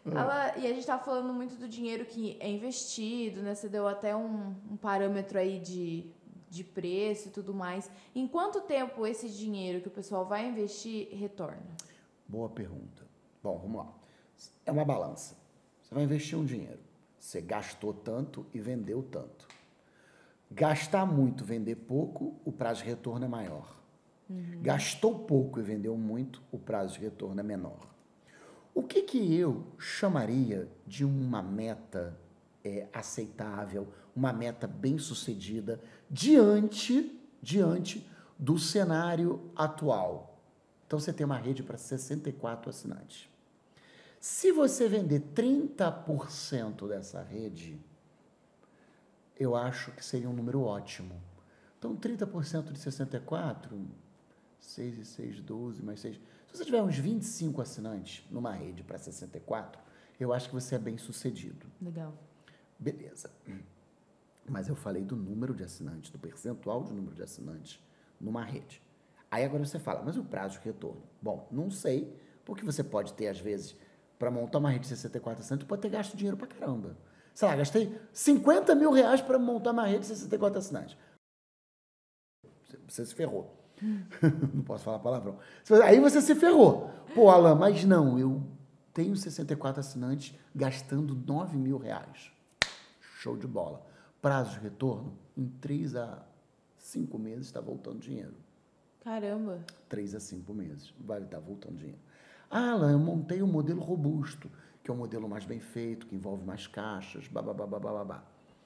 E a gente tá falando muito do dinheiro que é investido, né? Você deu até um parâmetro aí de preço e tudo mais. Em quanto tempo esse dinheiro que o pessoal vai investir retorna? Boa pergunta. Bom, vamos lá. É uma balança. Você vai investir um dinheiro. Você gastou tanto e vendeu tanto. Gastar muito, vender pouco, o prazo de retorno é maior. Gastou pouco e vendeu muito, o prazo de retorno é menor. O que eu chamaria de uma meta aceitável, uma meta bem-sucedida diante do cenário atual? Então, você tem uma rede para 64 assinantes. Se você vender 30% dessa rede, eu acho que seria um número ótimo. Então, 30% de 64, 6 e 6, 12, mais 6. Se você tiver uns 25 assinantes numa rede para 64, eu acho que você é bem sucedido. Legal. Beleza. Mas eu falei do número de assinantes, do percentual de número de assinantes numa rede. Aí agora você fala, mas o prazo de retorno? Bom, não sei, porque você pode ter, às vezes, para montar uma rede de 64 assinantes, pode ter gasto dinheiro pra caramba. Sei lá, gastei 50 mil reais para montar uma rede de 64 assinantes. Você se ferrou. Não posso falar palavrão. Aí você se ferrou. Pô, Alan, mas não, eu tenho 64 assinantes gastando 9 mil reais. Show de bola. Prazo de retorno, em 3 a 5 meses está voltando dinheiro. Caramba. 3 a 5 meses vai estar voltando dinheiro. Ah, Alan, eu montei um modelo robusto, que é um modelo mais bem feito, que envolve mais caixas, babá.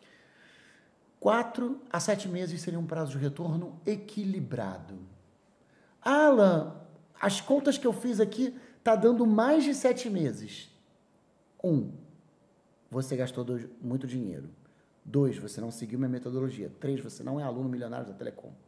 4 a 7 meses seria um prazo de retorno equilibrado. Alan, as contas que eu fiz aqui tá dando mais de 7 meses. 1, você gastou muito dinheiro. 2, você não seguiu minha metodologia. 3, você não é aluno milionário da Telecom.